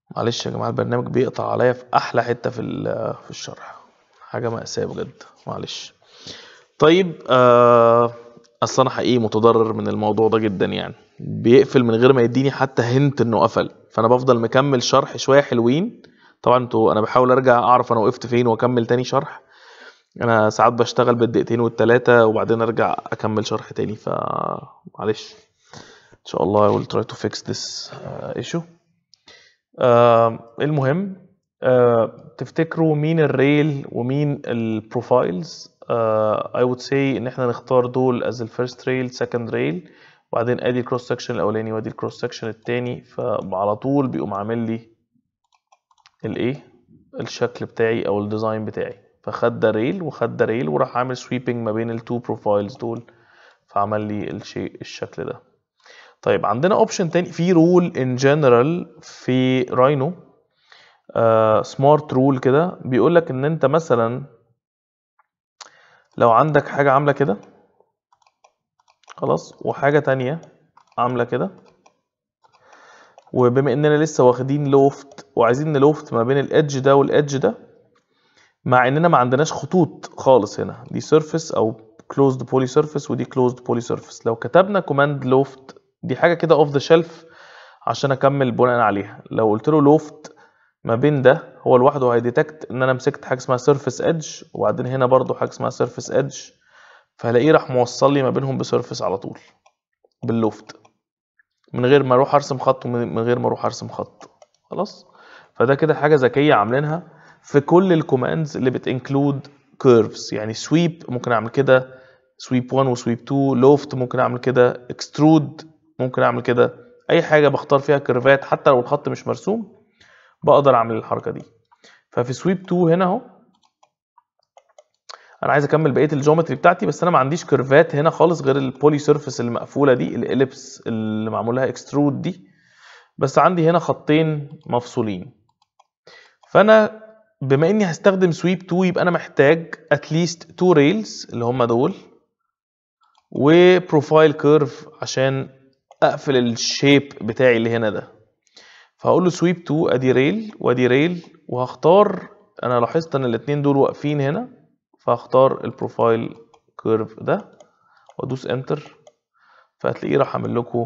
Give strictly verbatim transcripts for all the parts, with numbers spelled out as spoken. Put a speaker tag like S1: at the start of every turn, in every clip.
S1: معلش يا جماعه البرنامج بيقطع عليا في احلى حته في في الشرح، حاجه مأساة بجد، معلش. طيب آه اصل انا حقيقي متضرر من الموضوع ده جدا، يعني بيقفل من غير ما يديني حتى هنت انه قفل، فانا بفضل مكمل شرح شويه حلوين. طبعا انتوا انا بحاول ارجع اعرف انا وقفت فين واكمل تاني شرح. انا ساعات بشتغل بالدقيقتين والتلاتة وبعدين ارجع اكمل شرح تاني، ف معلش. ان شاء الله I will try to fix this uh, issue. آه المهم، آه تفتكروا مين الريل ومين البروفايلز؟ آه I would say ان احنا نختار دول as the first rail second rail، وبعدين ادي الكروس سكشن الاولاني وادي الكروس سكشن التاني، فعلى طول بيقوم عامل لي الايه الشكل بتاعي او الديزاين بتاعي. فخد ده ريل وخد ده ريل وراح عامل سويبنج ما بين التو بروفايلز دول، فعمل لي الشيء الشكل ده. طيب عندنا اوبشن تاني في رول ان جنرال في راينو، سمارت رول كده، بيقول لك ان انت مثلا لو عندك حاجه عامله كده خلاص وحاجه تانية عامله كده، وبما اننا لسه واخدين لوفت وعايزين نلوفت ما بين الادج ده والادج ده، مع اننا ما عندناش خطوط خالص هنا، دي سيرفيس او closed poly surface ودي closed poly surface، لو كتبنا command loft دي حاجه كده اوف ذا شيلف عشان اكمل بناء عليها. لو قلت له لوفت ما بين ده، هو لوحده هيديتكت ان انا مسكت حاجه اسمها سيرفيس ايدج، وبعدين هنا برضو حاجه اسمها سيرفيس ايدج، فهلاقيه راح موصل لي ما بينهم بسيرفيس على طول باللوفت، من غير ما اروح ارسم خط ومن غير ما اروح ارسم خط. خلاص، فده كده حاجه ذكيه عاملينها في كل الكوماندز اللي بتنكلود كيرفز. يعني سويب ممكن اعمل كده، سويب واحد وسويب اتنين، لوفت ممكن اعمل كده، اكسترود ممكن اعمل كده، اي حاجه بختار فيها كيرفات حتى لو الخط مش مرسوم بقدر اعمل الحركه دي. ففي سويب اتنين هنا اهو انا عايز اكمل بقيه الجيومتري بتاعتي، بس انا ما عنديش كيرفات هنا خالص غير البولي سيرفيس المقفوله دي، الاليبس اللي معمول لها اكسترود دي، بس عندي هنا خطين مفصولين. فانا بما اني هستخدم سويب اتنين يبقى انا محتاج اتليست اتنين ريلز اللي هم دول، وبروفايل كيرف عشان اقفل الشيب بتاعي اللي هنا ده. فهقول له سويب اتنين ادي ريل وادي ريل، وهختار، انا لاحظت ان الاثنين دول واقفين هنا، فهختار البروفايل كيرف ده وادوس انتر، فهتلاقيه راح اعمل لكم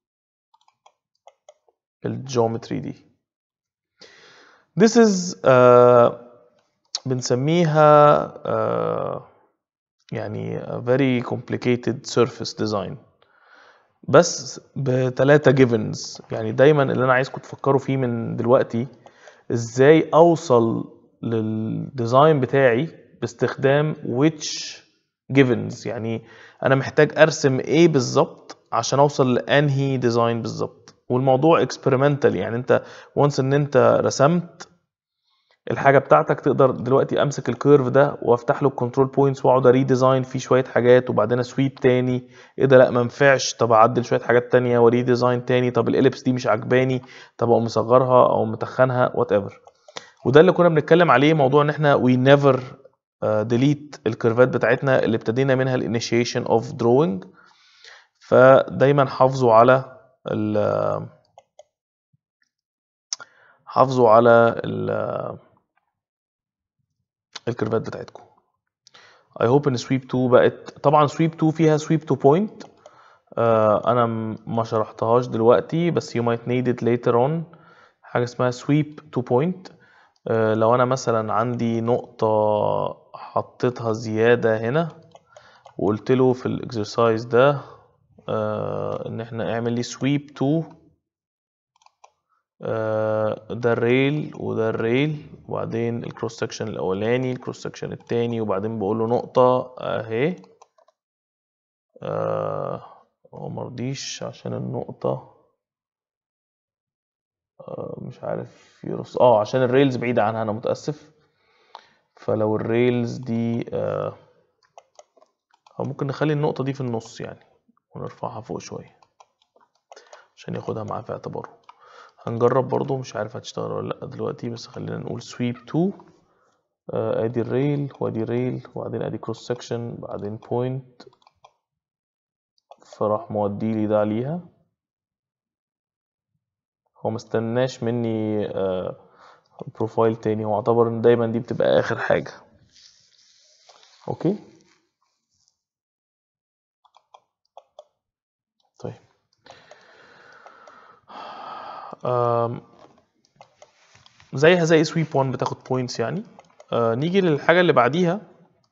S1: الجيومتري دي. This is uh, بنسميها uh, يعني a very complicated surface design، بس بثلاثة givens. يعني دايما اللي انا عايزكم تفكروا فيه من دلوقتي ازاي اوصل للديزاين بتاعي باستخدام which givens. يعني انا محتاج ارسم ايه بالظبط عشان اوصل لانهي ديزاين بالظبط، والموضوع experimental. يعني انت وانس ان انت رسمت الحاجه بتاعتك تقدر دلوقتي امسك الكيرف ده وافتح له الكنترول بوينتس واقعد اريديزاين فيه شويه حاجات، وبعدين اسويب تاني، ايه ده لا ما ينفعش، طب اعدل شويه حاجات تانية وريديزاين تاني، طب الاليبس دي مش عجباني، طب اقوم مصغرها او متخنها وات ايفر. وده اللي كنا بنتكلم عليه، موضوع ان احنا وي نيفر ديليت الكيرفات بتاعتنا اللي ابتدينا منها الانيشيشن اوف دروينج. فدايما حافظوا على ال حافظوا على ال الكيرفات بتاعتكم. I hope ان سويب اتنين بقت، طبعا سويب اتنين فيها سويب تو بوينت، آه انا ما شرحتهاش دلوقتي بس you might need it later on، حاجه اسمها سويب تو بوينت. آه لو انا مثلا عندي نقطه حطيتها زياده هنا وقلت له في الاكسرسايز ده آه ان احنا اعمل لي سويب تو آه ده الريل وده الريل، وبعدين الكروس سكشن الاولاني الكروس سكشن التاني، وبعدين بقول له نقطه اهي، آه ومرضيش عشان النقطة آه مش عارف يرص اه عشان الريلز بعيدة عنها، انا متأسف. فلو الريلز دي آه او ممكن نخلي النقطة دي في النص يعني ونرفعها فوق شوية عشان ياخدها معاه في اعتباره. هنجرب برضو، مش عارف هتشتغل ولا لا دلوقتي، بس خلينا نقول سويب اتنين آه ادي الريل وادي ريل وبعدين ادي كروس سكشن بعدين بوينت، فراح مودي لي ده عليها. هو مستناش مني بروفايل تاني، هو اعتبر ان دايما دي بتبقى اخر حاجة. اوكي طيب آم، زيها زي سويب واحد بتاخد بوينتس يعني. آه نيجي للحاجة اللي بعديها،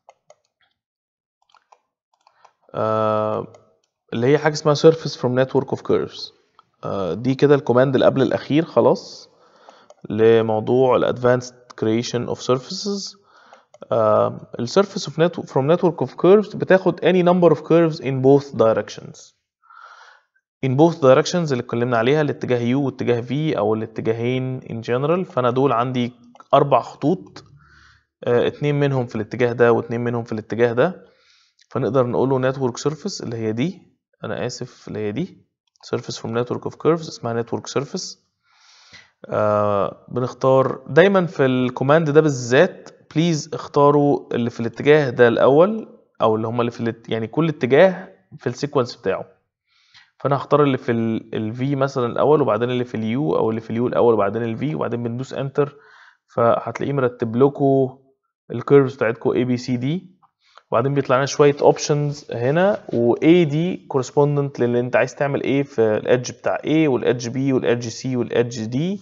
S1: آه اللي هي حاجة اسمها surface from network of curves. آه دي كده الكوماند اللي قبل الأخير خلاص لموضوع ال advanced creation of surfaces. آه ال surface of network from network of curves بتاخد any number of curves in both directions. in both directions اللي اتكلمنا عليها الاتجاه u والاتجاه v أو الاتجاهين in general. فأنا دول عندي أربع خطوط، آه اتنين منهم في الاتجاه ده واتنين منهم في الاتجاه ده، فنقدر نقوله network surface اللي هي دي، أنا آسف اللي هي دي surface from network of curves اسمها network surface. آه بنختار دايما في الكوماند ده بالذات بليز اختاروا اللي في الاتجاه ده الأول، أو اللي هم اللي في الات... يعني كل اتجاه في السيكونس بتاعه. فأنا هختار اللي في ال V مثلا الأول وبعدين اللي في اليو، أو اللي في اليو الأول وبعدين ال V وبعدين بندوس انتر، فهتلاقيه مرتب لكم الكيرفز بتاعتكم A B C D، وبعدين بيطلع لنا شويه اوبشنز هنا، و A دي كورسبوندنت للي انت عايز تعمل ايه في الادج بتاع A والادج B والادج C والادج D.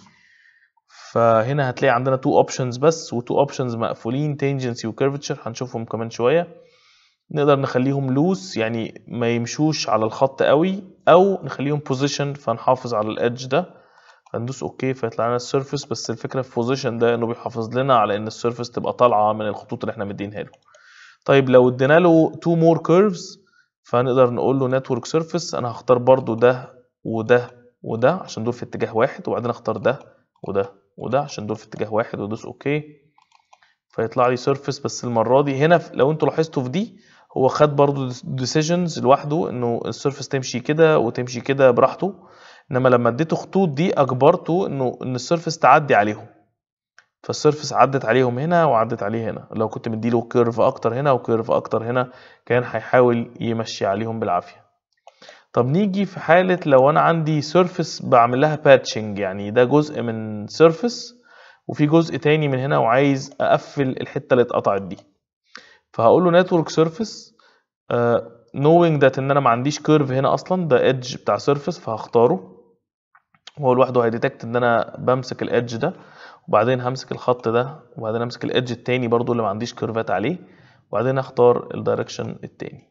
S1: فهنا هتلاقي عندنا تو اوبشنز بس، وتو اوبشنز مقفولين تانجنسي وكيرفتشر هنشوفهم كمان شويه. نقدر نخليهم لوس يعني ما يمشوش على الخط قوي، او نخليهم بوزيشن فنحافظ على الادج ده، هندوس اوكي فيطلع لنا السيرفيس. بس الفكره في بوزيشن ده انه بيحافظ لنا على ان السيرفيس تبقى طالعه من الخطوط اللي احنا مدينها له. طيب لو ادينا له two more curves فنقدر نقول له network surface. انا هختار برضو ده وده وده عشان دول في اتجاه واحد، وبعدين اختار ده وده وده عشان دول في اتجاه واحد وادوس اوكي فيطلع لي surface. بس المرة دي هنا لو انتوا لاحظتوا في دي هو خد برضو decisions لوحده انه السيرفيس تمشي كده وتمشي كده براحته، انما لما اديته خطوط دي اجبرته انه ان السيرفيس تعدي عليهم، فالسيرفس عدت عليهم هنا وعدت عليه هنا. لو كنت مديله كيرف اكتر هنا وكيرف اكتر هنا كان هيحاول يمشي عليهم بالعافيه. طب نيجي في حاله لو انا عندي سيرفس بعمل لها باتشنج، يعني ده جزء من سيرفس وفي جزء تاني من هنا وعايز اقفل الحته اللي اتقطعت دي، فهقول له نتورك سيرفس knowing that ان انا ما عنديش كيرف هنا اصلا، ده ايدج بتاع سيرفس فهختاره، وهو لوحده هيديتكت ان انا بمسك الادج ده، وبعدين همسك الخط ده، وبعدين امسك الادج التاني برضو اللي ما عنديش كيرفات عليه، وبعدين اختار الدايركشن التاني.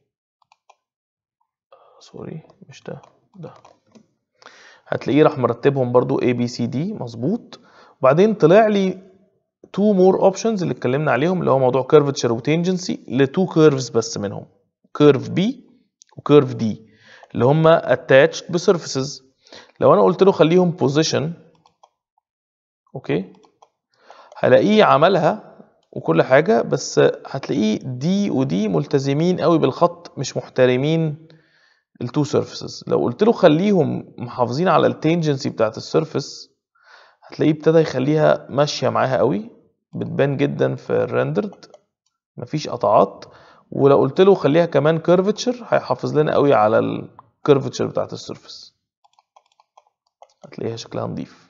S1: سوري مش ده، ده هتلاقيه راح مرتبهم برضو A B C D مظبوط. وبعدين طلع لي two more options اللي اتكلمنا عليهم اللي هو موضوع curvature وتانجنسي لتو كيرفز بس منهم، كيرف B وكيرف D اللي هم attached بسيرفيسز. لو انا قلت له خليهم position اوكي هلاقيه عملها وكل حاجة، بس هتلاقيه دي ودي ملتزمين قوي بالخط مش محترمين التو سيرفيسز. لو قلت له خليهم محافظين على التانجنسي بتاعت السيرفيس هتلاقيه ابتدى يخليها ماشية معاها قوي، بتبان جدا في الريندرد مفيش قطعات. ولو قلت له خليها كمان كيرفتشر هيحافظ لنا قوي على الكيرفتشر بتاعت السيرفيس، هتلاقيها شكلها نظيف.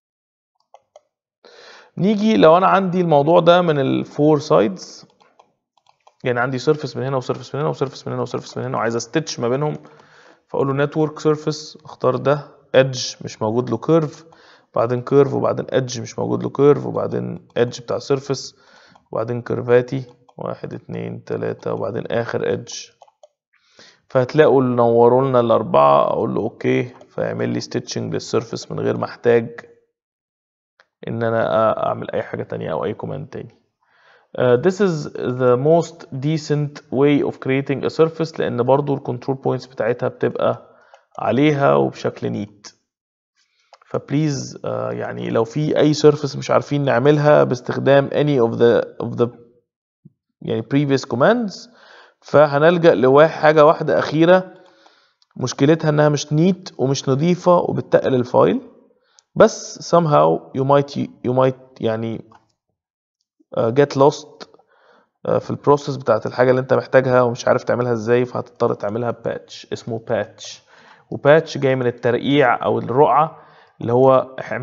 S1: نيجي لو انا عندي الموضوع ده من الفور سايدز، يعني عندي سيرفيس من هنا وسيرفيس من هنا وسيرفيس من هنا وسيرفيس من هنا وعايز استتش ما بينهم، فاقول له نتورك سيرفيس اختار ده ايدج مش موجود له كيرف، وبعدين كيرف وبعدين ايدج مش موجود له كيرف، وبعدين ايدج بتاع سيرفيس وبعدين كيرفاتي واحد اتنين تلاتة وبعدين اخر ايدج. فهتلاقوا اللي نوروا لنا الاربعة اقول له اوكي فيعمل لي ستيتشنج للسيرفيس من غير ما احتاج ان انا اعمل اي حاجة تانية او اي كوماند تاني. Uh, this is the most decent way of creating a surface لان برضو الكنترول بوينتس بتاعتها بتبقى عليها وبشكل نيت. فبليز uh, يعني لو في اي surface مش عارفين نعملها باستخدام any of the of the يعني previous commands فهنلجأ لواحد حاجة واحدة أخيرة مشكلتها انها مش نيت ومش نظيفة وبتقل الفايل، بس somehow you might you might يعني uh, get lost في البروسيس بتاعت الحاجة اللي انت محتاجها ومش عارف تعملها ازاي، فهتضطر تعملها باتش اسمه باتش. وباتش جاي من الترقيع او الرقعة اللي هو